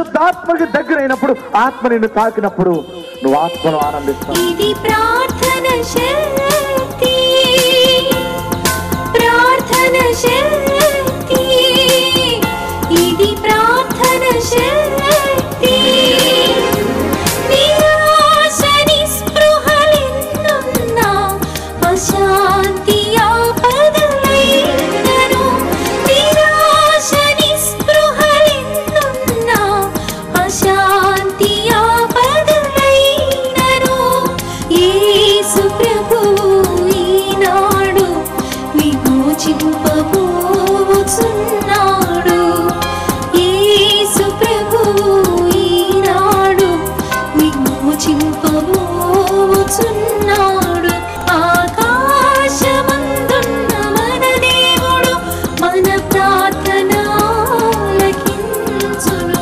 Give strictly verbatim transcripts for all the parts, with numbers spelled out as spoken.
పరిశుద్ధాత్మకి దగ్గరైనప్పుడు ఆత్మ నిన్ను తాకినప్పుడు నువ్వు ఆత్మను ఆనందిస్తావు. ఇది ప్రార్థన శక్తి, ప్రార్థన శక్తి, ఇది ప్రార్థన శక్తి. నిరాశ నిస్పృహలెన్నున్నా అశాంతి ఆపదలైనను, నిరాశ నిస్పృహలెన్నున్నా అశాంతి ఆపదలైనను యేసు ప్రభువు ఈనాడు విమోచింపబోచున్నాడు. యేసు ప్రభువు ఈనాడు విమోచింపబోచున్నాడు. ఆకాశమందున్న మన దేవుడు మన ప్రార్థన ఆలకించును.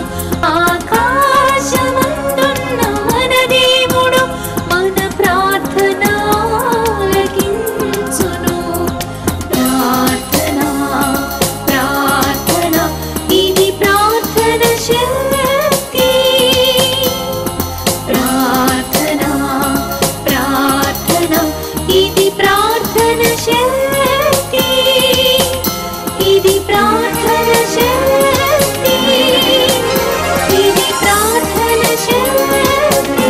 ఆకాశమందున్న మన దేవుడు మన ప్రార్థన ఆలకించును. ప్రార్థన ప్రార్థన ఇది ప్రార్థన శక్తి. ప్రార్థన ప్రార్థన ఇది ప్రార్థన శక్తి. ఇది ప్రార్థన శక్తి. ఇది ప్రార్థన శక్తి.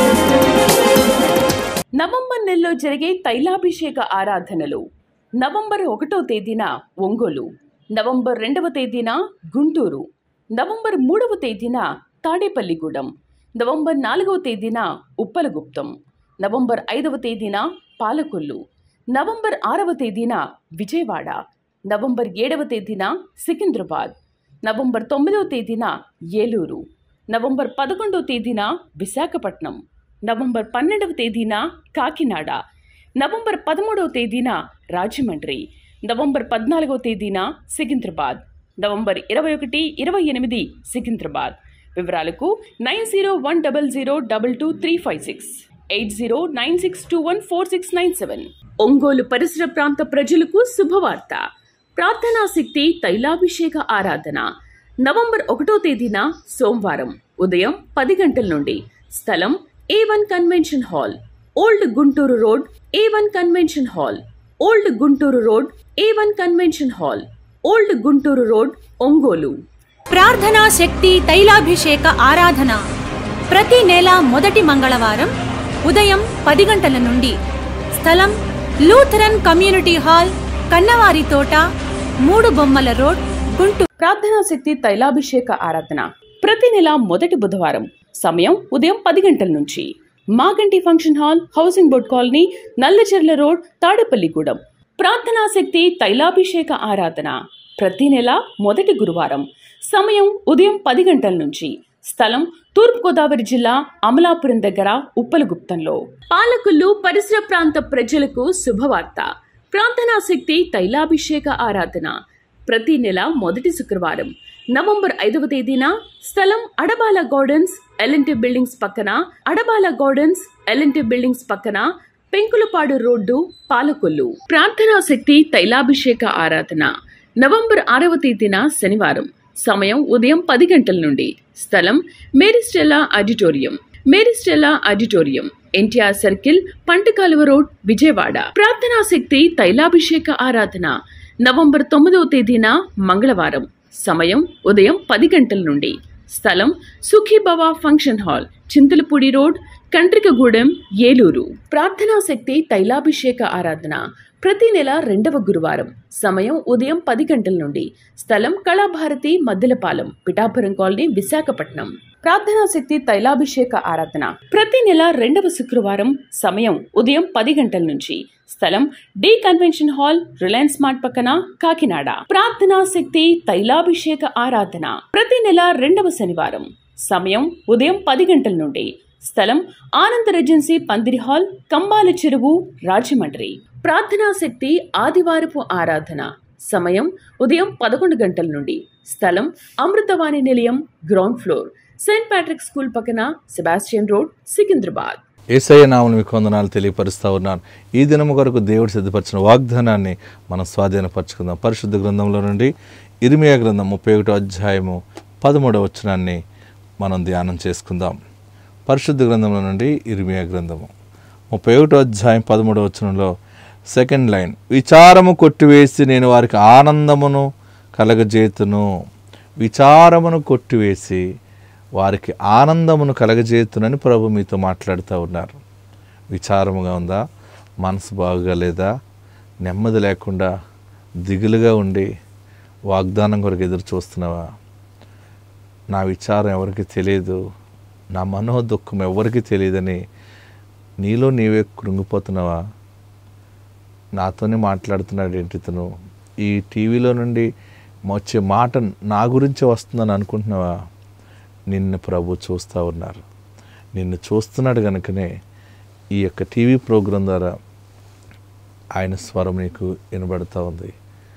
నవంబర్ నెలలో జరిగే తైలాభిషేక ఆరాధనలు నవంబర్ ఒకటో తేదీన ఒంగోలు, నవంబర్ రెండవ తేదీన గుంటూరు, నవంబర్ మూడవ తేదీన తాడేపల్లిగూడెం, నవంబర్ నాలుగవ తేదీన ఉప్పలగుప్తం, నవంబర్ ఐదవ తేదీన పాలకొల్లు, నవంబర్ ఆరవ తేదీన విజయవాడ, నవంబర్ ఏడవ తేదీన సికింద్రాబాద్, నవంబర్ తొమ్మిదవ తేదీన ఏలూరు, నవంబర్ పదకొండవ తేదీన విశాఖపట్నం, నవంబర్ పన్నెండవ తేదీన కాకినాడ, నవంబర్ పదమూడవ తేదీన రాజమండ్రి, నవంబర్ పద్నాలుగవ తేదీన సికింద్రాబాద్, నవంబర్ ఇరవై ఒకటి ఇరవై ఎనిమిది సికింద్రాబాద్. వివరాలకు nine zero one double zero double two three five six eight zero nine six two one four six nine seven. Ongole పరిసర ప్రాంత ప్రజలకు శుభవార్త. ప్రార్థనా శక్తి తైలాభిషేక ఆరాధన నవంబర్ ఒకటో తేదీన సోమవారం ఉదయం పది గంటల నుండి. స్థలం A one convention hall, old Guntur road, A one convention hall, old Guntur road, A one convention hall, old Guntur road, Ongole. ప్రార్థనా శక్తి తైలాభిషేక ఆరాధన ప్రతి నెల మొదటి మంగళవారం ఉదయం పది గంటల నుండి. స్థలం లూథరన్ కమ్యూనిటీ హాల్, కన్నవారి తోట, మూడు బొమ్మల రోడ్, గుంటూరు. ప్రార్థనా శక్తి తైలాభిషేక ఆరాధన ప్రతి నెల మొదటి బుధవారం. సమయం ఉదయం పది గంటల నుంచి. Maganti function hall, housing board colony, Nallacherla road, Tadepalligudem. ప్రార్థనా శక్తి తైలాభిషేక ఆరాధన ప్రతి నెల మొదటి గురువారం. సమయం ఉదయం పది గంటల నుంచి. స్థలం తూర్పుగోదావరి జిల్లా అమలాపురం దగ్గర ఉప్పలగుప్తంలో. పాలకొల్లు పరిసర ప్రాంత ప్రజలకు శుభవార్త. ప్రార్థనా శక్తి తైలాభిషేక ఆరాధన ప్రతి నెల మొదటి శుక్రవారం. నవంబర్ ఐదవ తేదీన. స్థలం అడబాల గార్డెన్స్, ఎల్ఎన్టీ బిల్డింగ్స్ పక్కన, అడబాల గార్డెన్స్, ఎల్ఎన్టీ బిల్డింగ్స్ పక్కన, పెంకులపాడు రోడ్డు, పాలకొల్లు. ప్రార్థనా శక్తి తైలాభిషేక ఆరాధన నవంబర్ ఆరవ తేదీన శనివారం. సమయం ఉదయం పది గంటల నుండి. స్థలం Mary Stella auditorium, Mary Stella auditorium, NTR circle, పంటకాలువ రోడ్, విజయవాడ. ప్రార్థనా శక్తి తైలాభిషేక ఆరాధన నవంబర్ తొమ్మిదవ తేదీన మంగళవారం. సమయం ఉదయం పది గంటల నుండి. స్థలం Sukhibhava function hall, Chintalapudi road, Kantrikagudem, Eluru. ప్రార్థనా శక్తి తైలాభిషేక ఆరాధన ప్రతి నెల రెండవ గురువారం. సమయం ఉదయం పది గంటల నుండి. స్థలం కళాభారతి, మద్దెలపాలెం, పిఠాపురం కాలనీ, విశాఖపట్నం. ప్రార్థనా శక్తి తైలాభిషేక ఆరాధన ప్రతి నెల రెండవ శుక్రవారం. సమయం ఉదయం పది గంటల నుంచి. స్థలం D convention hall, Reliance Mart పక్కన, కాకినాడ. ప్రార్థనా శక్తి తైలాభిషేక ఆరాధన ప్రతి నెల రెండవ శనివారం. సమయం ఉదయం పది గంటల నుండి. స్థలం ఆనంద రెజెన్సీ పందిరి హాల్, కంబాల చెరువు, రాజమండ్రి. ప్రార్థనా శక్తి ఆదివారపు ఆరాధన సమయం ఉదయం పదకొండు గంటల నుండి. స్థలం Amruthavani Nilayam, ground floor, saint Patrick school పక్కన, సెబాస్టియన్ రోడ్, సికింద్రాబాద్. యేసయ్య నామమున మీకు వందనాలు తెలియపరుస్తూ ఉన్నాను. ఈ దినము కొరకు దేవుడు సిద్ధపరిచిన వాగ్దానాన్ని మనం స్వాధీనపరచుకుందాం. పరిశుద్ధ గ్రంథంలో నుండి ఇర్మియా గ్రంథం ముప్పై ఒకటో అధ్యాయము పదమూడవ వచనాన్ని మనం ధ్యానం చేసుకుందాం. పరిశుద్ధ గ్రంథంలో నుండి ఇర్మియా గ్రంథము ముప్పై ఒకటో అధ్యాయం పదమూడవ వచనంలో సెకండ్ లైన్, విచారము కొట్టివేసి నేను వారికి ఆనందమును కలగజేతును. విచారమును కొట్టివేసి వారికి ఆనందమును కలగజేతునని ప్రభు మీతో మాట్లాడుతూ ఉన్నారు. విచారముగా ఉందా? మనసు బాగా లేదా? నెమ్మది లేకుండా దిగులుగా ఉండి వాగ్దానం కొరకు ఎదురు చూస్తున్నావా? నా విచారం ఎవరికి తెలియదు, నా మనో దుఃఖం ఎవరికి తెలియదని నీలో నీవే కృంగిపోతున్నావా? నాతోనే మాట్లాడుతున్నాడు ఏంటి ఇతను, ఈ టీవీలో నుండి వచ్చే మాట నా గురించే వస్తుందని అనుకుంటున్నావా? నిన్ను ప్రభు చూస్తూ ఉన్నారు. నిన్ను చూస్తున్నాడు కనుకనే ఈ యొక్క టీవీ ప్రోగ్రాం ద్వారా ఆయన స్వరం నీకు వినబడుతూ ఉంది.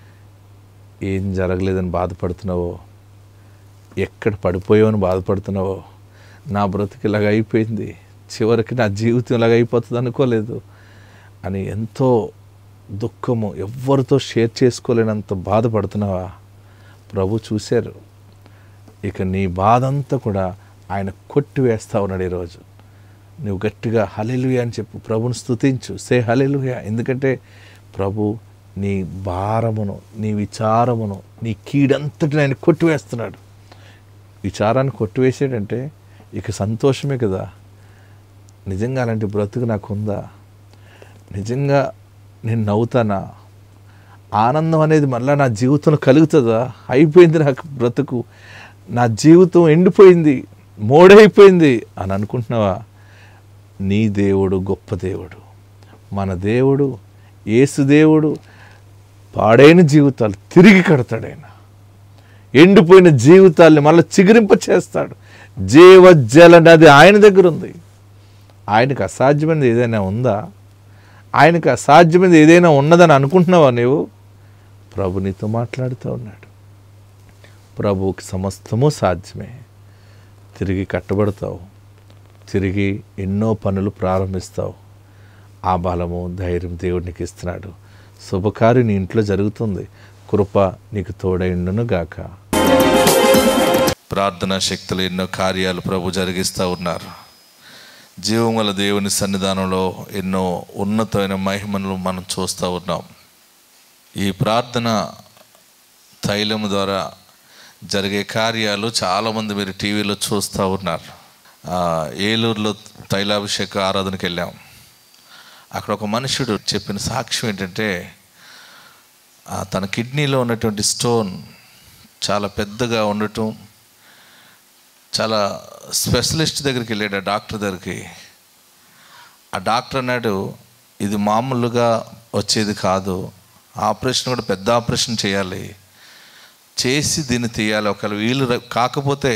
ఏం జరగలేదని బాధపడుతున్నావో, ఎక్కడ పడిపోయావని బాధపడుతున్నావో, నా బ్రతుకు ఇలాగ అయిపోయింది, చివరికి నా జీవితం ఇలాగ అయిపోతుంది అనుకోలేదు అని ఎంతో దుఃఖము, ఎవరితో షేర్ చేసుకోలేనంత బాధపడుతున్నావా? ప్రభు చూశారు. ఇక నీ బాధ అంతా కూడా ఆయన కొట్టివేస్తా ఉన్నాడు. ఈరోజు నువ్వు గట్టిగా హల్లెలూయా అని చెప్పు, ప్రభుని స్తుతించు, సే హల్లెలూయా. ఎందుకంటే ప్రభు నీ భారమును, నీ విచారమును, నీ కీడంతటిని ఆయన కొట్టివేస్తున్నాడు. విచారాన్ని కొట్టివేసాడంటే ఇక సంతోషమే కదా. నిజంగా అలాంటి బ్రతుకు నాకు ఉందా? నిజంగా నేను నవ్వుతానా? ఆనందం అనేది మళ్ళీ నా జీవితంలో కలుగుతుందా? అయిపోయింది నాకు బ్రతుకు, నా జీవితం ఎండిపోయింది, మోడైపోయింది అని అనుకుంటున్నావా? నీ దేవుడు గొప్ప దేవుడు. మన దేవుడు యేసు దేవుడు పాడైన జీవితాలు తిరిగి కడతాడు. ఆయన ఎండిపోయిన జీవితాల్ని మళ్ళీ చిగురింప చేస్తాడు. జీవజల నది ఆయన దగ్గర ఉంది. ఆయనకు అసాధ్యమైనది ఏదైనా ఉందా? ఆయనకు అసాధ్యమైనది ఏదైనా ఉన్నదని అనుకుంటున్నావా నీవు? ప్రభు నీతో మాట్లాడుతూ ఉన్నాడు. ప్రభువుకి సమస్తము సాధ్యమే. తిరిగి కట్టబడతావు, తిరిగి ఎన్నో పనులు ప్రారంభిస్తావు. ఆ బలము, ధైర్యం దేవుడు నీకు ఇస్తున్నాడు. శుభకార్యం నీ ఇంట్లో జరుగుతుంది. కృప నీకు తోడైండును గాక. ప్రార్థనా శక్తులు ఎన్నో కార్యాలు ప్రభు జరిగిస్తూ ఉన్నారు. జీవం గల దేవుని సన్నిధానంలో ఎన్నో ఉన్నతమైన మహిమలు మనం చూస్తూ ఉన్నాం. ఈ ప్రార్థన తైలము ద్వారా జరిగే కార్యాలు చాలామంది మీరు టీవీలో చూస్తూ ఉన్నారు. ఏలూరులో తైలాభిషేక ఆరాధనకి వెళ్ళాం. అక్కడ ఒక మనుషుడు చెప్పిన సాక్ష్యం ఏంటంటే, తన కిడ్నీలో ఉన్నటువంటి స్టోన్ చాలా పెద్దగా ఉండటం, చాలా స్పెషలిస్ట్ దగ్గరికి వెళ్ళాడు, ఆ డాక్టర్ దగ్గరికి. ఆ డాక్టర్ అన్నాడు, ఇది మామూలుగా వచ్చేది కాదు, ఆపరేషన్ కూడా పెద్ద ఆపరేషన్ చేయాలి, చేసి దీన్ని తీయాలి, ఒకవేళ వీలు కాకపోతే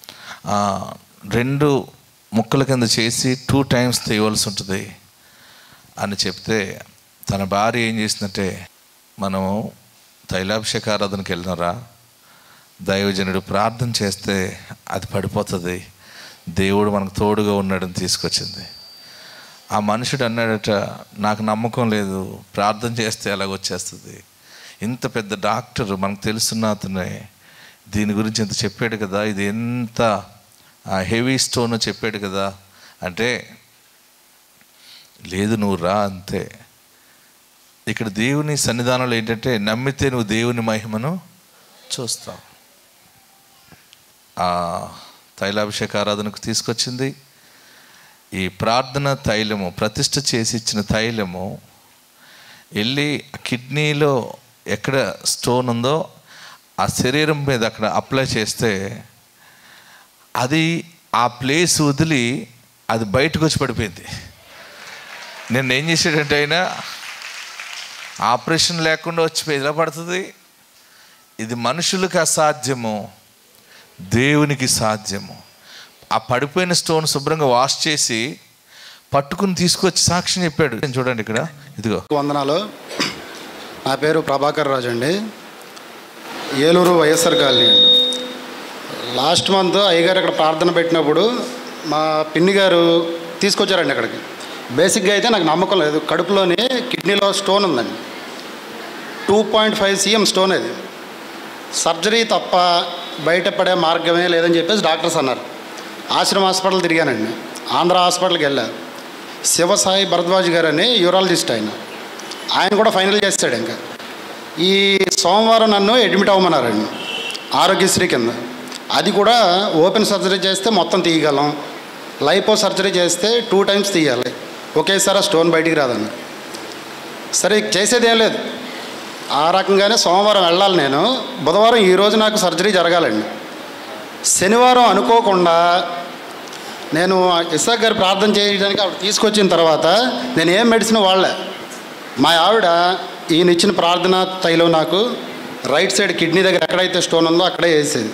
రెండు ముక్కల కింద చేసి టూ టైమ్స్ తీయవలసి ఉంటుంది అని చెప్తే, తన భార్య ఏం చేసిందంటే, మనము తైలాభిషేక ఆరాధనకి వెళ్ళినారా, దైవజనుడు ప్రార్థన చేస్తే అది పడిపోతుంది, దేవుడు మనకు తోడుగా ఉన్నాడని తీసుకొచ్చింది. ఆ మనుషుడు అన్నాడట, నాకు నమ్మకం లేదు, ప్రార్థన చేస్తే ఎలాగొచ్చేస్తుంది, ఇంత పెద్ద డాక్టర్ మనకు తెలుసున్న అతనే దీని గురించి ఎంత చెప్పాడు కదా, ఇది ఎంత హెవీ స్టోన్ చెప్పాడు కదా అంటే, లేదు నువ్వు రా అంతే. ఇక్కడ దేవుని సన్నిధానంలో ఏంటంటే, నమ్మితే నువ్వు దేవుని మహిమను చూస్తావు. ఆ తైలాభిషేక ఆరాధనకు తీసుకొచ్చింది. ఈ ప్రార్థన తైలము, ప్రతిష్ఠ చేసి ఇచ్చిన తైలము వెళ్ళి కిడ్నీలో ఎక్కడ స్టోన్ ఉందో ఆ శరీరం మీద అక్కడ అప్లై చేస్తే, అది ఆ ప్లేస్ వదిలి అది బయటకు వచ్చి పడిపోయింది. నేను ఏం చేసాడంటే, అయినా ఆపరేషన్ లేకుండా వచ్చి ఎలా పడుతుంది? ఇది మనుషులకు అసాధ్యము, దేవునికి సాధ్యము. ఆ పడిపోయిన స్టోన్ శుభ్రంగా వాష్ చేసి పట్టుకుని తీసుకొచ్చి సాక్ష్యం చెప్పాడు. చూడండి ఇక్కడ, ఇదిగో. వందనాలు. నా పేరు ప్రభాకర్ రాజు అండి, ఏలూరు వైఎస్ఆర్ కాలనీ అండి. లాస్ట్ మంత్ అయ్యగారు ఇక్కడ ప్రార్థన పెట్టినప్పుడు మా పిన్ని గారు తీసుకొచ్చారండి అక్కడికి. బేసిక్గా అయితే నాకు నమ్మకం లేదు, కడుపులోని కిడ్నీలో స్టోన్ ఉందండి, two point five cm stone. అది సర్జరీ తప్ప బయటపడే మార్గమే లేదని చెప్పేసి డాక్టర్స్ అన్నారు. ఆశ్రమ హాస్పిటల్ తిరిగానండి. ఆంధ్ర హాస్పిటల్కి వెళ్ళా. శివసాయి భరద్వాజ్ గారు అని యూరాలజిస్ట్ ఆయన ఆయన కూడా ఫైనల్ చేస్తాడు. ఇంకా ఈ సోమవారం నన్ను అడ్మిట్ అవ్వమన్నారండి ఆరోగ్యశ్రీ కింద. అది కూడా ఓపెన్ సర్జరీ చేస్తే మొత్తం తీయగలం, లైపో సర్జరీ చేస్తే టూ టైమ్స్ తీయాలి, ఒకేసారి ఆ స్టోన్ బయటికి రాదని. సరే చేసేది ఏం లేదు. ఆ రకంగానే సోమవారం వెళ్ళాలి నేను. బుధవారం ఈరోజు నాకు సర్జరీ జరగాలండి. శనివారం అనుకోకుండా నేను ఇసాక్ గారు ప్రార్థన చేయడానికి ఆవిడ తీసుకొచ్చిన తర్వాత నేను ఏం మెడిసిన్ వాడలే. మా ఆవిడ ఈయన ఇచ్చిన ప్రార్థన తైలం నాకు రైట్ సైడ్ కిడ్నీ దగ్గర ఎక్కడైతే స్టోన్ ఉందో అక్కడే వేసేది.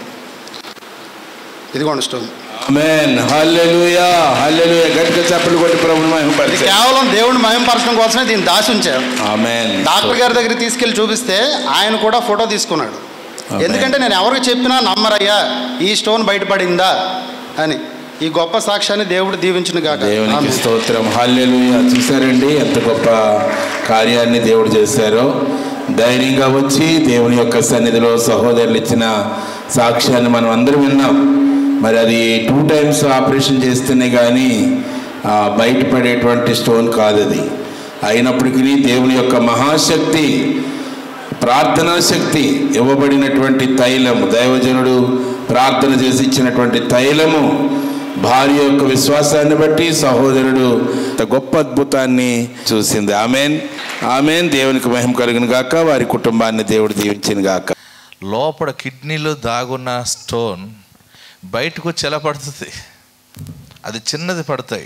ఇదిగోండి స్టోన్. ఆమేన్, హల్లెలూయా, హల్లెలూయా. గట్టిగా చప్పట్లు కొట్టి ప్రభువుని మహిమపరచండి. కేవలం దేవుడిని మహిమపరచడం కోసమే దీన్ని దాచి ఉంచారు. ఆమేన్. డాక్టర్ గారి దగ్గరికి తీసుకెళ్ళి చూపిస్తే ఆయన కూడా ఫోటో తీసుకున్నాడు. ఎందుకంటే నేను ఎవరికి చెప్పినా నమ్మరయ్యా ఈ స్టోన్ బయటపడిందా అని. ఈ గొప్ప సాక్ష్యాన్ని దేవుడు దీవించును గాక. దేవునికి స్తోత్రం, హల్లెలూయా. చూసారండి ఎంత గొప్ప కార్యాన్ని దేవుడు చేశారో. ధైర్యంగా వచ్చి దేవుని యొక్క సన్నిధిలో సహోదరులు ఇచ్చిన సాక్ష్యాన్ని మనం అందరం విన్నాం. మరి అది టూ టైమ్స్ ఆపరేషన్ చేస్తేనే కానీ బయటపడేటువంటి స్టోన్ కాదు అది. అయినప్పటికీ దేవుని యొక్క మహాశక్తి, ప్రార్థనా శక్తి, ఇవ్వబడినటువంటి తైలము, దైవజనుడు ప్రార్థన చేసి ఇచ్చినటువంటి తైలము, భార్య యొక్క విశ్వాసాన్ని బట్టి సహోదరుడు గొప్ప అద్భుతాన్ని చూసింది. ఆమేన్, ఆమేన్. దేవునికి మహిమ కలుగును గాక. వారి కుటుంబాన్ని దేవుడు దీవించును గాక. లోపల కిడ్నీలో దాగున్న స్టోన్ బయటకు వచ్చి ఎలా పడుతుంది? అది చిన్నది పడతాయి.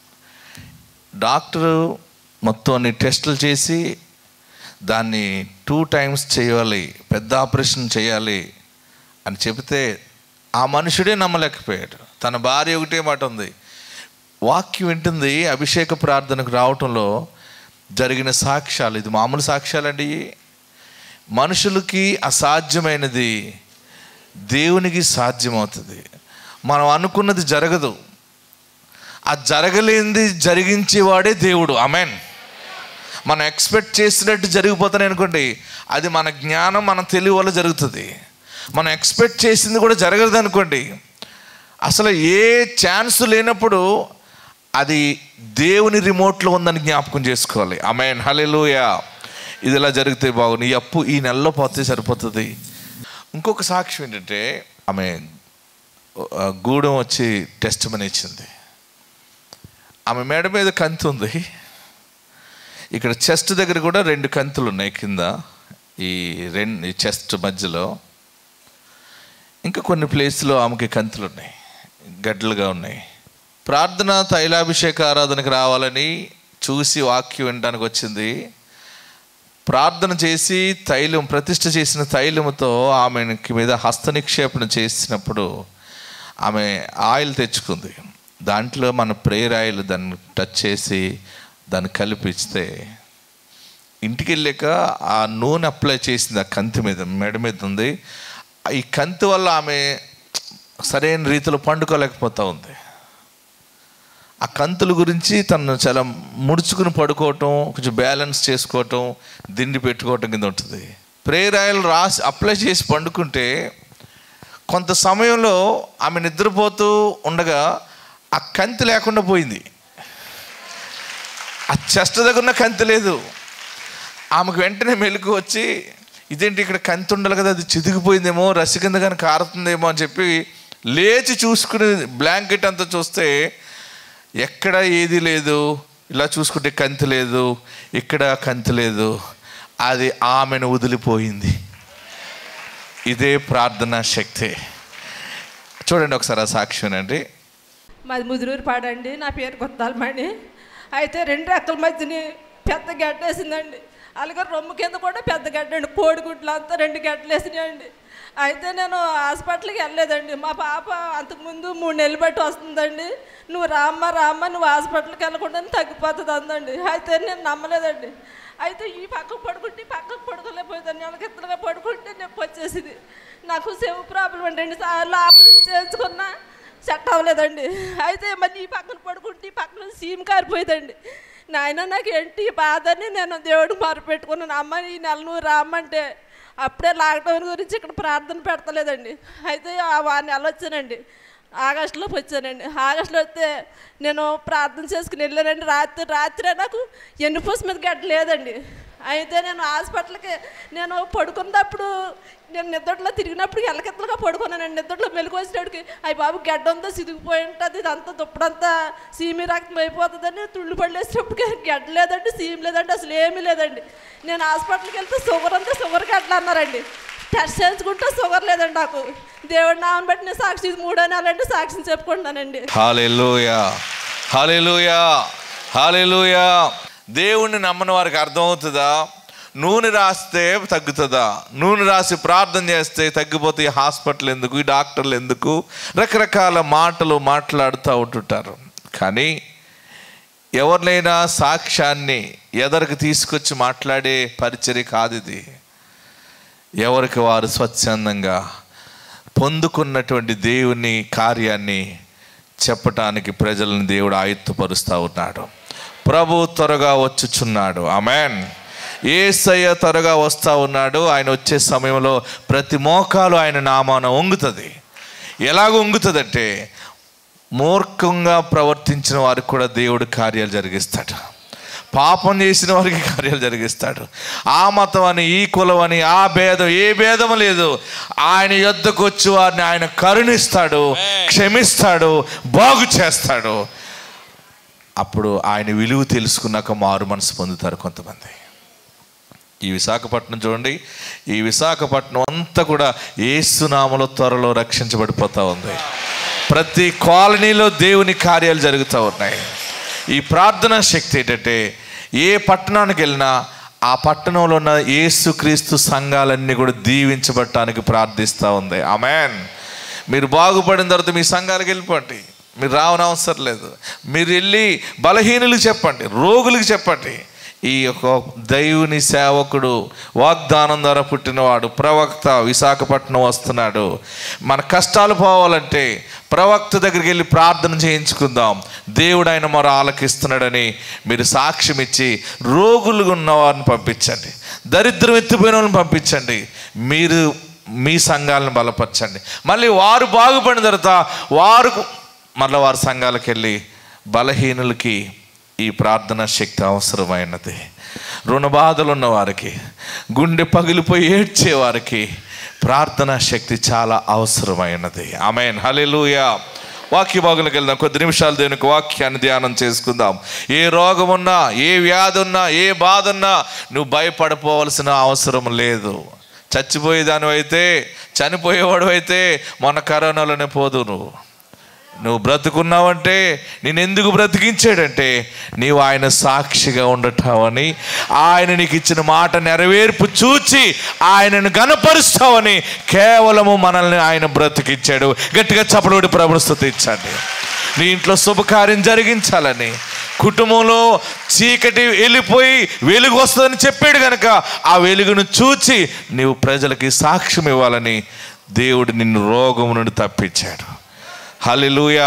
డాక్టరు మొత్తం అన్ని టెస్టులు చేసి దాన్ని టూ టైమ్స్ చేయాలి, పెద్ద ఆపరేషన్ చేయాలి అని చెబితే ఆ మనుషుడే నమ్మలేకపోయాడు. తన భార్య ఒకటే మాట ఉంది, వాక్యం వింటుంది. అభిషేక ప్రార్థనకు రావటంలో జరిగిన సాక్ష్యాలు, ఇది మామూలు సాక్ష్యాలండి. మనుషులకి అసాధ్యమైనది దేవునికి సాధ్యమవుతుంది. మనం అనుకున్నది జరగదు, ఆ జరగలేనిది జరిగించేవాడే దేవుడు. ఆమేన్. మనం ఎక్స్పెక్ట్ చేసినట్టు జరిగిపోతాయి అనుకోండి, అది మన జ్ఞానం, మన తెలివి వల్ల జరుగుతుంది. మనం ఎక్స్పెక్ట్ చేసింది కూడా జరగదు అనుకోండి, అసలు ఏ ఛాన్స్ లేనప్పుడు అది దేవుని రిమోట్లో ఉందని జ్ఞాపకం చేసుకోవాలి. ఆమేన్, హల్లెలూయా. ఇది ఇలా జరిగితే బాగుంది, ఈ అప్పు ఈ నెలలో పోతే సరిపోతుంది. ఇంకొక సాక్ష్యం ఏంటంటే, ఆమె గూడెం వచ్చి టెస్ట్ మనీ ఇచ్చింది. ఆమె మేడ మీద కంతు ఉంది, ఇక్కడ చెస్ట్ దగ్గర కూడా రెండు కంతులు ఉన్నాయి కింద, ఈ రెండు చెస్ట్ మధ్యలో. ఇంకా కొన్ని ప్లేస్లో ఆమెకి కంతులు ఉన్నాయి, గడ్డలుగా ఉన్నాయి. ప్రార్థన తైలాభిషేక ఆరాధనకు రావాలని చూసి వాక్యం వినడానికి వచ్చింది. ప్రార్థన చేసి తైలం ప్రతిష్ఠ చేసిన తైలముతో ఆమెకి మీద హస్త నిక్షేపణ చేసినప్పుడు ఆమె ఆయిల్ తెచ్చుకుంది. దాంట్లో మన ప్రేయర్ ఆయిల్ దాన్ని టచ్ చేసి దాన్ని కలిపిస్తే ఇంటికి వెళ్ళాక ఆ నూనె అప్లై చేసింది. ఆ కంతి మీద, మెడ మీద ఉంది. ఈ కంతి వల్ల ఆమె సరైన రీతిలో పండుకోలేకపోతూ ఉంది. ఆ కంతుల గురించి తను చాలా ముడుచుకుని పడుకోవటం, కొంచెం బ్యాలెన్స్ చేసుకోవటం, దిండి పెట్టుకోవటం కింద ఉంటుంది. ప్రేయర్ ఆయిల్ రాసి అప్లై చేసి పండుకుంటే కొంత సమయంలో ఆమె నిద్రపోతూ ఉండగా ఆ కంతి లేకుండా పోయింది. ఆ చెస్ట్ దగ్గర ఉన్న కంతి లేదు. ఆమెకు వెంటనే మెలకు వచ్చి, ఇదేంటి ఇక్కడ కంతి ఉండాలి కదా, అది చితికిపోయిందేమో, రసి కింద కానీ కారుతుందేమో అని చెప్పి లేచి చూసుకుని బ్లాంకెట్ అంతా చూస్తే ఎక్కడ ఏది లేదు. ఇలా చూసుకుంటే కంతి లేదు, ఇక్కడ కంతి లేదు. అది ఆమెను వదిలిపోయింది. ఇదే ప్రార్థనా శక్తి. చూడండి ఒకసారి ఆ సాక్ష్యం అండి. మాది ముదురూరు పాడండి, నా పేరు కొత్తాలమణి. అయితే రెండు రెక్కల మధ్యని పెద్ద గడ్డ వేసిందండి. అలాగే రొమ్ము కింద కూడా పెద్ద గడ్డ అండి, కోడిగుడ్లు అంతా రెండు గడ్డలు వేసినాయండి. అయితే నేను హాస్పిటల్కి వెళ్ళలేదండి. మా పాప అంతకుముందు మూడు నెలలు బట్టి వస్తుందండి, నువ్వు రామ్మ రామ్మ నువ్వు హాస్పిటల్కి వెళ్ళకుండా తగ్గిపోతుంది అందండి. అయితే నేను నమ్మలేదండి. అయితే ఈ పక్కకు పడుకుంటే ఈ పక్కకు పడుకోలేకపోయిందండి. వాళ్ళకి ఇద్దరుగా పడుకుంటే నొప్పి వచ్చేసింది. నాకు చెవు ప్రాబ్లం అండి, రెండు సార్లు ఆపరేషన్ చేయించుకున్నా సెట్ అవ్వలేదండి. అయితే మరి ఈ పక్కన పడుకుంటే ఈ పక్కన సీమ్ కారిపోయిందండి. నాయన నాకు ఏంటి బాధని నేను దేవుడు మొరపెట్టుకున్నాను. అమ్మ ఈ నెల నువ్వు రామ్మంటే అప్పుడే లాక్డౌన్ గురించి ఇక్కడ ప్రార్థన పెడతలేదండి. అయితే ఆ నెల వచ్చానండి. ఆగస్టులో వచ్చానండి. ఆగస్టులో వస్తే నేను ప్రార్థన చేసుకుని వెళ్ళానండి. రాత్రి రాత్రి నాకు ఎన్నుపూస మీద గడ్డ లేదండి. అయితే నేను హాస్పిటల్కి నేను పడుకున్నప్పుడు నేను నిద్రలో తిరిగినప్పుడు ఎల్లకెత్తలుగా పడుకున్నానండి. నిద్రలో మెలుగు వచ్చేటప్పటికి అయ్యి బాబు గడ్డ ఉందో సిదిగిపోయి ఉంటుంది, ఇదంతా దుప్పడంతా సీమి రక్తం అయిపోతుందని తుళ్ళు పడేసేటప్పటికి గడ్డ లేదండి, సీమి లేదండి, అసలు ఏమీ లేదండి. నేను హాస్పిటల్కి వెళ్తే షుగర్ అంతా షుగర్ గడ్డలు అన్నారండి. టెస్ట్ చేయించుకుంటే షుగర్ లేదండి నాకు. దేవుడి నామని బట్టి నేను సాక్షి మూడో నెలండి సాక్షిని చెప్పుకుంటానండి. హల్లెలూయా, హల్లెలూయా, హల్లెలూయా. దేవుణ్ణి నమ్మని వారికి అర్థమవుతుందా? నూనె రాస్తే తగ్గుతుందా? నూనె రాసి ప్రార్థన చేస్తే తగ్గిపోతే ఈ హాస్పిటల్ ఎందుకు, ఈ డాక్టర్లు ఎందుకు, రకరకాల మాటలు మాట్లాడుతూ ఉంటుంటారు. కానీ ఎవరినైనా సాక్ష్యాన్ని ఎదరికి తీసుకొచ్చి మాట్లాడే పరిచర్య కాదు ఇది. ఎవరికి వారు స్వచ్ఛందంగా పొందుకున్నటువంటి దేవుని కార్యాన్ని చెప్పటానికి ప్రజలను దేవుడు ఆయుత్తపరుస్తూ ఉన్నాడు. ప్రభు త్వరగా వచ్చుచున్నాడు. ఆమేన్. యేసయ్య త్వరగా వస్తూ ఉన్నాడు. ఆయన వచ్చే సమయంలో ప్రతి మోకాలు ఆయన నామాన వంగుతుంది. ఎలాగ వంగుతుందంటే మూర్ఖంగా ప్రవర్తించిన వారికి కూడా దేవుడు కార్యాలు జరిగిస్తాడు. పాపం చేసిన వారికి కార్యాలు జరిగిస్తాడు. ఆ మతం అని, ఈ కులం అని, ఆ భేదం, ఏ భేదం లేదు. ఆయన యొద్దకు వచ్చి వారిని ఆయన కరుణిస్తాడు, క్షమిస్తాడు, బాగు చేస్తాడు. అప్పుడు ఆయన విలువ తెలుసుకున్నాక మారు మనసు పొందుతారు కొంతమంది. ఈ విశాఖపట్నం చూడండి, ఈ విశాఖపట్నం అంతా కూడా యేసునామములో త్వరలో రక్షించబడిపోతూ ఉంది. ప్రతి కాలనీలో దేవుని కార్యాలు జరుగుతూ ఉన్నాయి. ఈ ప్రార్థనా శక్తి ఏంటంటే ఏ పట్టణానికి వెళ్ళినా ఆ పట్టణంలో ఉన్న యేసుక్రీస్తు సంఘాలన్నీ కూడా దీవించబడటానికి ప్రార్థిస్తూ ఉంది. ఆమేన్. మీరు బాగుపడిన తర్వాత మీ సంఘాలకు వెళ్ళిపోండి, మీరు రావనవసరం లేదు. మీరు వెళ్ళి బలహీనులకు చెప్పండి, రోగులకు చెప్పండి. ఈ యొక్క దైవుని సేవకుడు, వాగ్దానం ద్వారా పుట్టినవాడు, ప్రవక్త విశాఖపట్నం వస్తున్నాడు. మన కష్టాలు పోవాలంటే ప్రవక్త దగ్గరికి వెళ్ళి ప్రార్థన చేయించుకుందాం. దేవుడు ఆయన మొర ఆలకిస్తున్నాడని మీరు సాక్ష్యం ఇచ్చి రోగులు ఉన్న వారిని పంపించండి, దరిద్రం ఎత్తిపోయిన వాళ్ళని పంపించండి. మీరు మీ సంఘాలను బలపరచండి. మళ్ళీ వారు బాగుపడిన తర్వాత వారు మళ్ళీ వారి సంఘాలకు వెళ్ళి బలహీనులకి ఈ ప్రార్థన శక్తి అవసరమైనది. రుణ బాధలు ఉన్న వారికి, గుండె పగిలిపోయి ఏడ్చే వారికి ప్రార్థనా శక్తి చాలా అవసరమైనది. ఆమేన్. హల్లెలూయా. వాక్య భాగంలోకి వెళ్దాం. కొద్ది నిమిషాలు దేవునికి వాక్యాన్ని ధ్యానం చేసుకుందాం. ఏ రోగం ఉన్నా, ఏ వ్యాధి ఉన్నా, ఏ బాధ ఉన్నా నువ్వు భయపడిపోవలసిన అవసరం లేదు. చచ్చిపోయేదాని అయితే, చనిపోయేవాడు అయితే మొన్న కరోనాలోనే పోదు. నువ్వు నువ్వు బ్రతుకున్నావంటే నేను ఎందుకు బ్రతికించాడంటే నీవు ఆయన సాక్షిగా ఉండటావని, ఆయన నీకు ఇచ్చిన మాట నెరవేర్పు చూచి ఆయనను గణపరుస్తావని కేవలము మనల్ని ఆయన బ్రతికించాడు. గట్టిగా చప్పటి ప్రభువును స్తుతించండి. నీ ఇంట్లో శుభకార్యం జరిగించాలని, కుటుంబంలో చీకటి వెళ్ళిపోయి వెలుగు వస్తుందని చెప్పాడు కనుక ఆ వెలుగును చూచి నీవు ప్రజలకి సాక్ష్యం ఇవ్వాలని దేవుడు నిన్ను రోగము నుండి తప్పించాడు. హల్లెలూయా.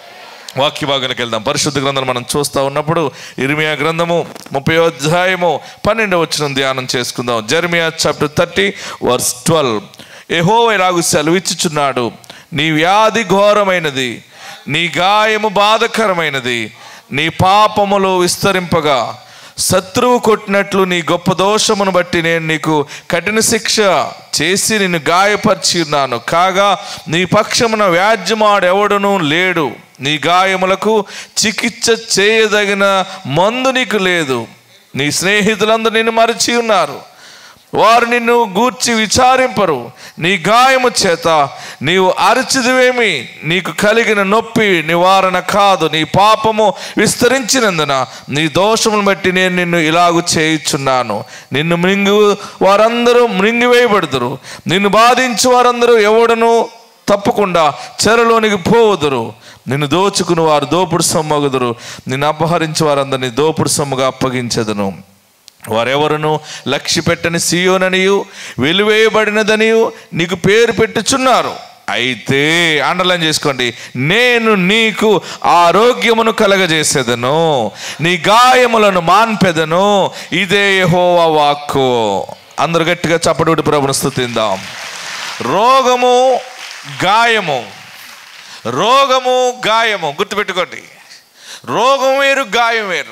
వాక్య భాగానికి వెళ్దాం. పరిశుద్ధ గ్రంథం మనం చూస్తూ ఉన్నప్పుడు ఇర్మియా గ్రంథము ముప్పై అధ్యాయము పన్నెండవ వచనం ధ్యానం చేసుకుందాం. Jeremiah chapter thirty verse twelve. Jehovah ఇలాగు సెలవిచ్చుచున్నాడు, నీ వ్యాధి ఘోరమైనది, నీ గాయము బాధకరమైనది, నీ పాపములు విస్తరింపగా శత్రువు కొట్టినట్లు నీ గొప్ప దోషమును బట్టి నేను నీకు కఠిన శిక్ష చేసి నిన్ను గాయపరిచి ఉన్నాను. కాగా నీ పక్షమున వ్యాజ్యమాడెవడునూ లేడు. నీ గాయములకు చికిత్స చేయదగిన మందు నీకు లేదు. నీ స్నేహితులందరూ నిన్ను మరచి ఉన్నారు, వారు నిన్ను గూర్చి విచారింపరు. నీ గాయము చేత నీవు అరచిదివేమి, నీకు కలిగిన నొప్పి నివారణ కాదు. నీ పాపము విస్తరించినందున నీ దోషమును బట్టి నేను నిన్ను ఇలాగు చేయుచున్నాను. నిన్ను మృంగి వారందరూ మృంగివేయబడుదురు, నిన్ను బాధించు వారందరూ ఎవడను తప్పకుండా చెరలోనికి పోవుదురు. నిన్ను దోచుకుని వారు దోపుడు సొమ్మగుదురు, నిన్ను అపహరించి వారందరినీ దోపుడు సొమ్ముగా అప్పగించెదను. వారెవరును లక్ష్య పెట్టని సియోననియు వెలివేయబడినదనియు నీకు పేరు పెట్టుచున్నారు. అయితే అండర్లైన్ చేసుకోండి, నేను నీకు ఆరోగ్యమును కలగజేసేదను, నీ గాయములను మాన్పెదను. ఇదే యెహోవా వాక్కు. అందరు గట్టిగా చప్పటి ప్రభువును స్తుతిందాం. రోగము, గాయము, రోగము గాయము గుర్తుపెట్టుకోండి. రోగం వేరు, గాయం వేరు.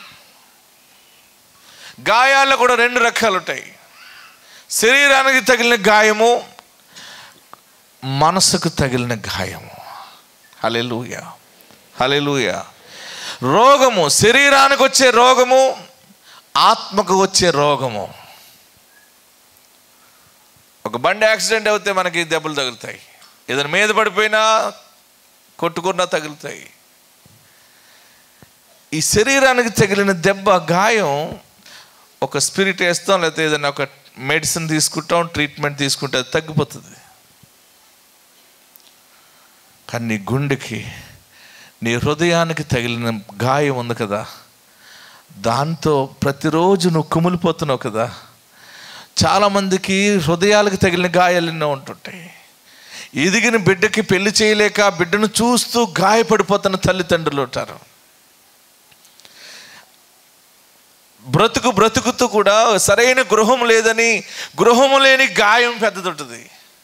గాయాల్లో కూడా రెండు రకాలు ఉంటాయి. శరీరానికి తగిలిన గాయము, మనసుకు తగిలిన గాయము. హల్లెలూయా, హల్లెలూయా. రోగము శరీరానికి వచ్చే రోగము, ఆత్మకు వచ్చే రోగము. ఒక బండి యాక్సిడెంట్ అవుతే మనకి దెబ్బలు తగులుతాయి. ఏదైనా మీద పడిపోయినా కొట్టుకున్నా తగులుతాయి. ఈ శరీరానికి తగిలిన దెబ్బ, గాయం ఒక స్పిరిట్ వేస్తాం, లేకపోతే ఏదైనా ఒక మెడిసిన్ తీసుకుంటాం, ట్రీట్మెంట్ తీసుకుంటే అది తగ్గిపోతుంది. కానీ నీ గుండెకి, నీ హృదయానికి తగిలిన గాయం ఉంది కదా, దాంతో ప్రతిరోజు నువ్వు కుమిలిపోతున్నావు కదా. చాలామందికి హృదయాలకు తగిలిన గాయాలు ఎన్నో ఉంటుంటాయి. ఎదిగిన బిడ్డకి పెళ్లి చేయలేక బిడ్డను చూస్తూ గాయపడిపోతున్న తల్లిదండ్రులు ఉంటారు. బ్రతుకు బ్రతుకుతూ కూడా సరైన గృహం లేదని, గృహము లేని గాయం పెద్దది ఉంటుంది.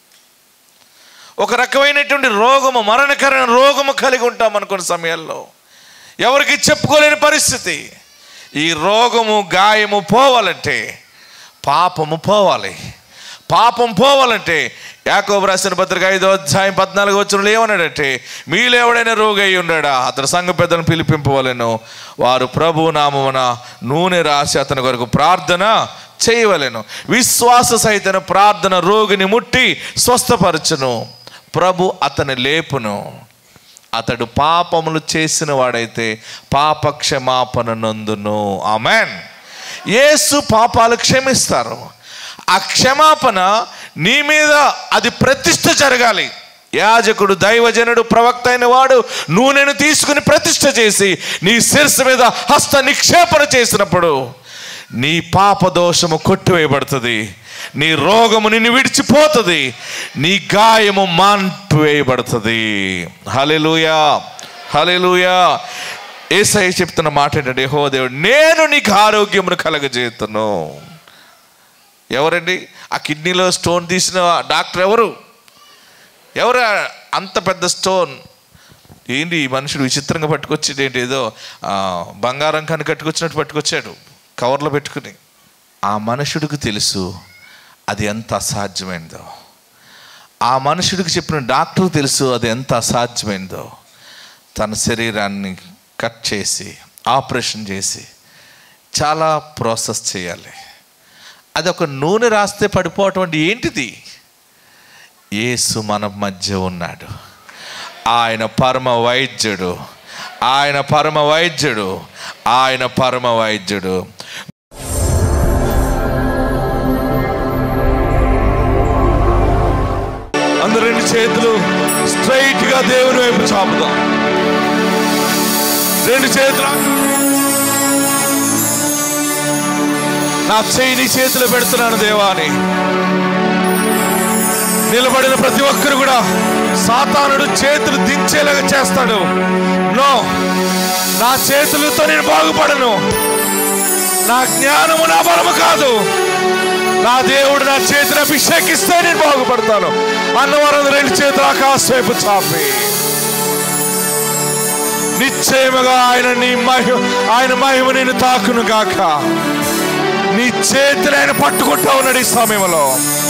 ఒక రకమైనటువంటి రోగము, మరణకరమైన రోగము కలిగి ఉంటాం అనుకున్న సమయాల్లో, ఎవరికి చెప్పుకోలేని పరిస్థితి. ఈ రోగము, గాయము పోవాలంటే పాపము పోవాలి. పాపం పోవాలంటే యాకోబు రాసిన పత్రిక ఐదో అధ్యాయం పద్నాలుగు వచనంలో ఏమన్నాడంటే, మీలో ఎవడైనా రోగి అయి ఉన్నాడా, అతడు సంఘ పెద్దలను పిలిపింపవలెను, వారు ప్రభు నామమున నూనె రాసి అతని కొరకు ప్రార్థన చేయవలెను. విశ్వాస సహితన ప్రార్థన రోగిని ముట్టి స్వస్థపరచును, ప్రభు అతని లేపును. అతడు పాపములు చేసిన వాడైతే పాప క్షమాపణ నందును. ఆమెన్. యేసు పాపాలు క్షమిస్తారు. ఆ క్షమాపణ నీ మీద అది ప్రతిష్ఠ జరగాలి. యాజకుడు, దైవజనుడు, ప్రవక్త అయిన వాడు నూనెను తీసుకుని ప్రతిష్ఠ చేసి నీ శిరస్సు మీద హస్త నిక్షేపణ చేసినప్పుడు నీ పాప దోషము కొట్టివేయబడుతుంది, నీ రోగము నిన్ను విడిచిపోతుంది, నీ గాయము మాన్పివేయబడుతుంది. హల్లెలూయా, హల్లెలూయా. యేసయ్య చెప్తున్న మాట ఏంటంటే, యెహోవా దేవుడు నేను నీకు ఆరోగ్యమును కలగజేతును. ఎవరండి ఆ కిడ్నీలో స్టోన్ తీసిన డాక్టర్? ఎవరు ఎవరు అంత పెద్ద స్టోన్ ఏంటి ఈ మనుషుడు విచిత్రంగా పట్టుకొచ్చి, ఏంటి ఏదో బంగారం కని కట్టుకొచ్చినట్టు పట్టుకొచ్చాడు కవర్లో పెట్టుకుని. ఆ మనుషుడికి తెలుసు అది ఎంత అసాధ్యమైందో. ఆ మనుషుడికి చెప్పిన డాక్టర్ తెలుసు అది ఎంత అసాధ్యమైందో. తన శరీరాన్ని కట్ చేసి ఆపరేషన్ చేసి చాలా ప్రాసెస్ చేయాలి. అది ఒక నూనె రాస్తే పడిపోవటం అంటే ఏంటిది? యేసు మన మధ్య ఉన్నాడు. ఆయన పరమ వైద్యుడు, ఆయన పరమ వైద్యుడు, ఆయన పరమ వైద్యుడు. అందరూ రెండు చేతులు స్ట్రైట్ గా దేవుని వైపు చాపుదాం. రెండు చేతులు నా చేయి నీ చేతిలో పెడుతున్నాను దేవా అని. నిలబడిన ప్రతి ఒక్కరు కూడా సాతానుడు చేతులు దించేలాగా చేస్తాడు. నో, నా చేతులతో నేను బాగుపడను, నా జ్ఞానము నా బలము కాదు, నా దేవుడు నా చేతిని అభిషేకిస్తే నేను బాగుపడతాను అన్నవారు రెండు చేతులు ఆకాశం వైపు చాపి నిశ్చయముగా ఆయన నీ మహిమ ఆయన మహిమ నేను తాకును గాక. నీ చేతులు ఆయన పట్టుకుంటా ఉన్నాడు. ఈ సమయంలో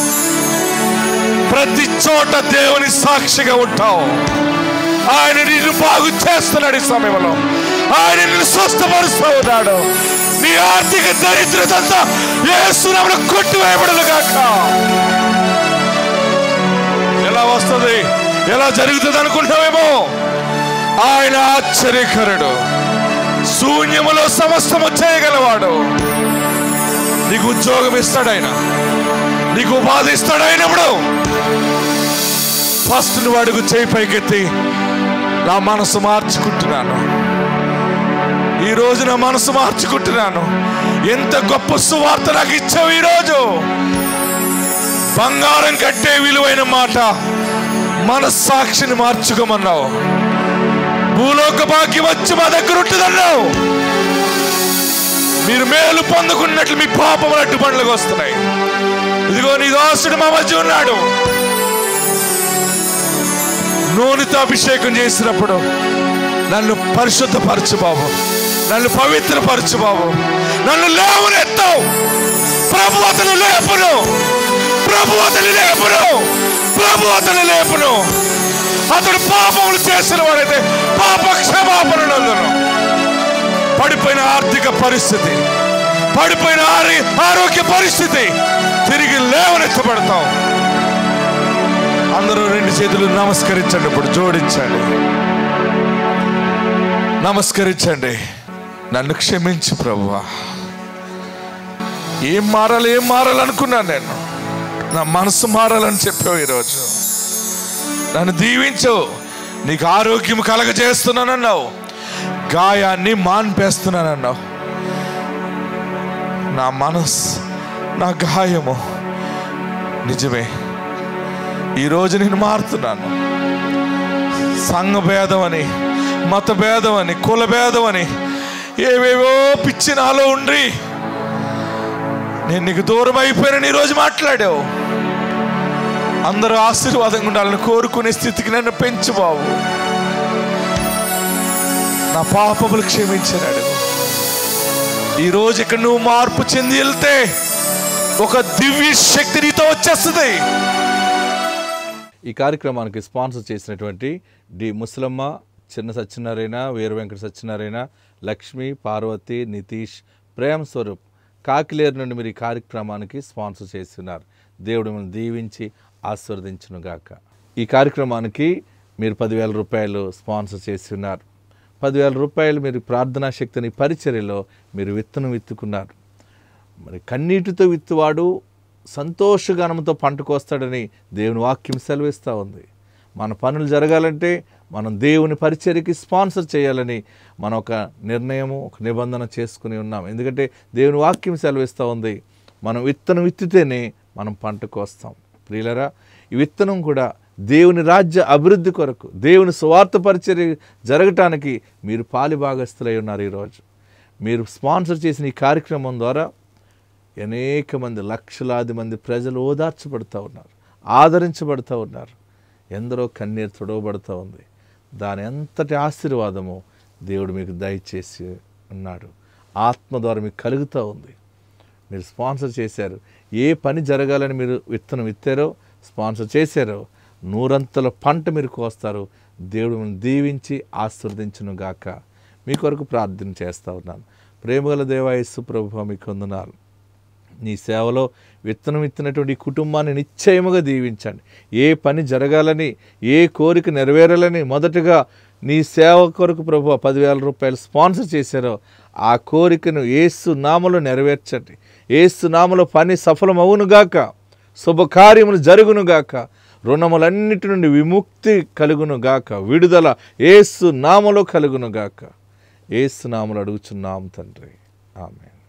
ప్రతి చోట దేవుని సాక్షిగా ఉంటావు. ఆయన నిన్ను బాగు చేస్తున్నాడు. ఈ సమయంలో ఆయన నిన్ను స్వస్థపరుస్తూ ఉన్నాడు. నీ ఆర్థిక దరిద్రతంతా యేసు నామములో కొట్టివేయబడును గాక. ఎలా వస్తుంది, ఎలా జరుగుతుంది అనుకుంటావేమో. ఆయన ఆశ్చర్యకరుడు, శూన్యములో సమస్తము చేయగలవాడు. నీకు ఉద్యోగం ఇస్తాడు ఆయన, నీకు ఉపాధి ఇస్తాడు అయినప్పుడు ఫస్ట్ నువ్వు అడుగు చేయి పైకెత్తి, నా మనసు మార్చుకుంటున్నాను, ఈ రోజు నా మనసు మార్చుకుంటున్నాను. ఎంత గొప్ప సువార్త నాకు ఇచ్చావు ఈరోజు. బంగారం కట్టే విలువైన మాట, మనస్సాక్షిని మార్చుకోమన్నావు. భూలోక భాగ్యం వచ్చి మా దగ్గర ఉంటుందన్నావు. మీరు మేలు పొందుకున్నట్లు మీ పాపములు అడ్డు పండ్లకు వస్తున్నాయి. ఇదిగో నీ దాసుడు మా మధ్య ఉన్నాడు. నూనెతో అభిషేకం చేసినప్పుడు నన్ను పరిశుద్ధపరచు బాబు, నన్ను పవిత్రపరచు బాబు, నన్ను లేవనెత్తావు ప్రభు. అతను లేపును, ప్రభు అతని లేపును, ప్రభు అతని లేపును. అతడు పాపములు చేసిన వాడైతే పాప క్షమాపణ నందును. పడిపోయిన ఆర్థిక పరిస్థితి, పడిపోయిన ఆరోగ్య పరిస్థితి తిరిగి లేవనెత్తబడతాం. అందరూ రెండు చేతులు నమస్కరించండి, ఇప్పుడు జోడించండి, నమస్కరించండి. నన్ను క్షమించు ప్రభువా. ఏం మారాలి ఏం మారాలనుకున్నాను నేను, నా మనసు మారాలని చెప్పావు. ఈరోజు నన్ను దీవించు, నీకు ఆరోగ్యం కలగజేస్తున్నానన్నావు, గాయాన్ని మాన్పేస్తున్నానన్నావు. నా మనసు, నా గాయము నిజమే. ఈరోజు నేను మారుతున్నాను. సంఘ భేదం అని, మత భేదం అని, కుల భేదం అని ఏవేవో పిచ్చి నాలో ఉండి నేను నీకు దూరం అయిపోయానని ఈరోజు మాట్లాడావు. అందరూ ఆశీర్వాదంగా ఉండాలని కోరుకునే స్థితికి నన్ను పెంచు బాబు. నా పాపములు క్షమించినాడు. ఈరోజు ఇక్కడ నువ్వు మార్పు చెంది వెళ్తే ఒక దివ్య శక్తి నీతో వచ్చేస్తుంది. ఈ కార్యక్రమానికి స్పాన్సర్ చేసినటువంటి డి ముసలమ్మ, చిన్న సత్యనారాయణ, వీర వెంకట సత్యనారాయణ, లక్ష్మి, పార్వతి, నితీష్, ప్రేమ్ స్వరూప్ కాకిలేరు నుండి మీరు ఈ కార్యక్రమానికి స్పాన్సర్ చేస్తున్నారు. దేవుడు మిమ్మల్ని దీవించి ఆశీర్వదించునుగాక. ఈ కార్యక్రమానికి మీరు పదివేల రూపాయలు స్పాన్సర్ చేస్తున్నారు. పదివేల రూపాయలు మీరు ప్రార్థనా శక్తిని పరిచర్యలో మీరు విత్తనం విత్తుకున్నారు. మరి కన్నీటితో విత్తువాడు సంతోషగానంతో పంట కోస్తాడని దేవుని వాక్యం సెలవిస్తూ ఉంది. మన పనులు జరగాలంటే మనం దేవుని పరిచర్యకి స్పాన్సర్ చేయాలని మనం ఒక నిర్ణయము, ఒక నిబంధన చేసుకుని ఉన్నాం. ఎందుకంటే దేవుని వాక్యం సెలవిస్తూ ఉంది, మనం విత్తనం విత్తితేనే మనం పంట కోస్తాం. ప్రియులరా, ఈ విత్తనం కూడా దేవుని రాజ్య అభివృద్ధి కొరకు, దేవుని స్వార్థ పరిచర్య జరగటానికి మీరు పాలిభాగస్తులై ఉన్నారు. ఈరోజు మీరు స్పాన్సర్ చేసిన ఈ కార్యక్రమం ద్వారా అనేక మంది, లక్షలాది మంది ప్రజలు ఓదార్చబడుతూ ఉన్నారు, ఆదరించబడుతూ ఉన్నారు. ఎందరో కన్నీరు తొడవబడుతూ ఉంది. దాని ఎంతటి ఆశీర్వాదము దేవుడు మీకు దయచేసి ఉన్నాడు. ఆత్మ ద్వారా మీకు కలుగుతూ ఉంది. మీరు స్పాన్సర్ చేశారు. ఏ పని జరగాలని మీరు విత్తనం విత్తారో, స్పాన్సర్ చేశారో, నూరంతల పంట మీరు కోస్తారు. దేవుడు మిమ్మల్ని దీవించి ఆశీర్వదించును గాక. మీ కొరకు ప్రార్థన చేస్తూ ఉన్నాను. ప్రేమగల దేవా యేసు ప్రభువా, మీకు వందనాలు. నీ సేవలో విత్తనం విత్తినటువంటి కుటుంబాన్ని నిశ్చయముగా దీవించండి. ఏ పని జరగాలని, ఏ కోరిక నెరవేరాలని మొదటగా నీ సేవ కొరకు ప్రభువా పదివేల రూపాయలు స్పాన్సర్ చేశారో ఆ కోరికను యేసు నామములో నెరవేర్చండి. యేసు నామములో పని సఫలమవునుగాక, శుభకార్యములు జరుగునుగాక, రుణములన్నిటి నుండి విముక్తి కలుగునుగాక, విడుదల యేసు నామములో కలుగునుగాక. యేసు నామములో అడుగుచున్నాం తండ్రి, ఆమేన్.